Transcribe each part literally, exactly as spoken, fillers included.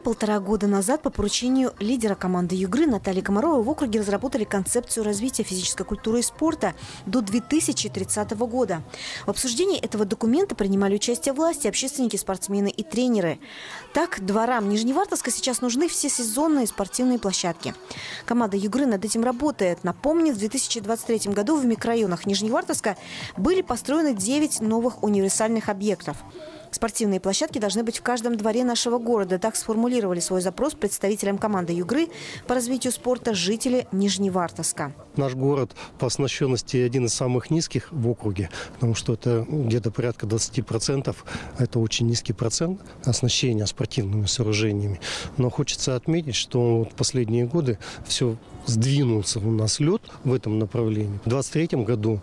Полтора года назад по поручению лидера команды Югры Натальи Комаровой в округе разработали концепцию развития физической культуры и спорта до две тысячи тридцатого года. В обсуждении этого документа принимали участие власти, общественники, спортсмены и тренеры. Так, дворам Нижневартовска сейчас нужны всесезонные спортивные площадки. Команда Югры над этим работает. Напомню, в две тысячи двадцать третьем году в микрорайонах Нижневартовска были построены девять новых универсальных объектов. Спортивные площадки должны быть в каждом дворе нашего города. Так сформулировали свой запрос представителям команды Югры по развитию спорта жители Нижневартовска. Наш город по оснащенности один из самых низких в округе, потому что это где-то порядка двадцати процентов. Это очень низкий процент оснащения спортивными сооружениями. Но хочется отметить, что в последние годы все сдвинулся у нас лед в этом направлении. В двадцать третьем году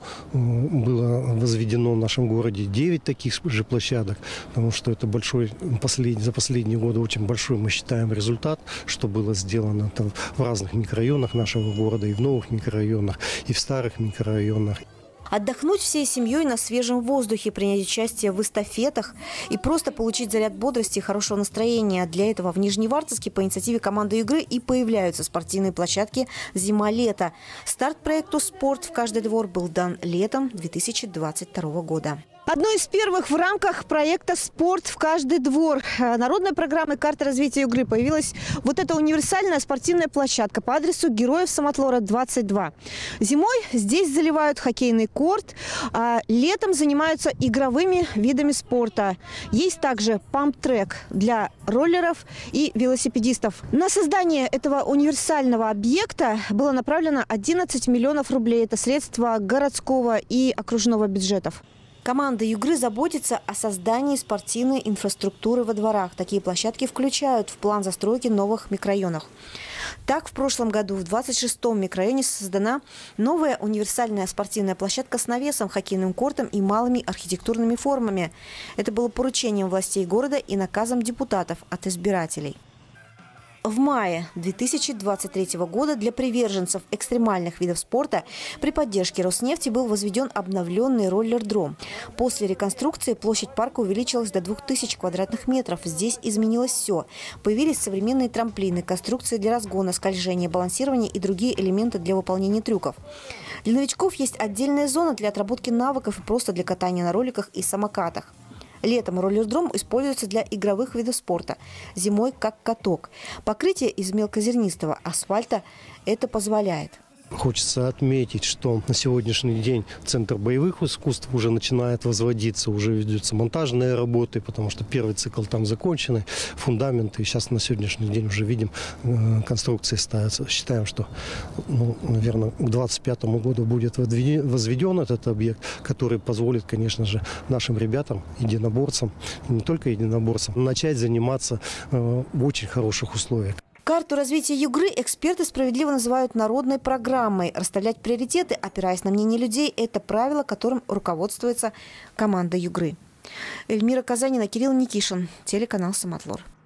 было возведено в нашем городе девять таких же площадок, потому что это большой, послед... за последние годы очень большой, мы считаем, результат, что было сделано там в разных микрорайонах нашего города, и в новых микрорайонах, и в старых микрорайонах. Отдохнуть всей семьей на свежем воздухе, принять участие в эстафетах и просто получить заряд бодрости и хорошего настроения. Для этого в Нижневартовске по инициативе команды Югры и появляются спортивные площадки «Зима-лето». Старт проекту «Спорт в каждый двор» был дан летом две тысячи двадцать второго года. Одной из первых в рамках проекта «Спорт в каждый двор» народной программы «Карта развития Югры» появилась вот эта универсальная спортивная площадка по адресу Героев Самотлора, двадцать два. Зимой здесь заливают хоккейный корт, а летом занимаются игровыми видами спорта. Есть также памп-трек для роллеров и велосипедистов. На создание этого универсального объекта было направлено одиннадцать миллионов рублей. Это средства городского и окружного бюджетов. Команда Югры заботится о создании спортивной инфраструктуры во дворах. Такие площадки включают в план застройки новых микрорайонов. Так, в прошлом году в двадцать шестом микрорайоне создана новая универсальная спортивная площадка с навесом, хоккейным кортом и малыми архитектурными формами. Это было поручением властей города и наказом депутатов от избирателей. В мае две тысячи двадцать третьего года для приверженцев экстремальных видов спорта при поддержке Роснефти был возведен обновленный роллер-дром. После реконструкции площадь парка увеличилась до двух тысяч квадратных метров. Здесь изменилось все. Появились современные трамплины, конструкции для разгона, скольжения, балансирования и другие элементы для выполнения трюков. Для новичков есть отдельная зона для отработки навыков и просто для катания на роликах и самокатах. Летом роллердром используется для игровых видов спорта, зимой как каток. Покрытие из мелкозернистого асфальта это позволяет. Хочется отметить, что на сегодняшний день Центр боевых искусств уже начинает возводиться, уже ведутся монтажные работы, потому что первый цикл там закончены, фундаменты. И сейчас на сегодняшний день уже видим, конструкции ставятся. Считаем, что, ну, наверное, к двадцать пятому году будет возведен этот объект, который позволит, конечно же, нашим ребятам, единоборцам, не только единоборцам, начать заниматься в очень хороших условиях. Карту развития Югры эксперты справедливо называют народной программой. Расставлять приоритеты, опираясь на мнение людей – это правило, которым руководствуется команда Югры. Эльмира Казанина, Кирилл Никишин, телеканал «Самотлор».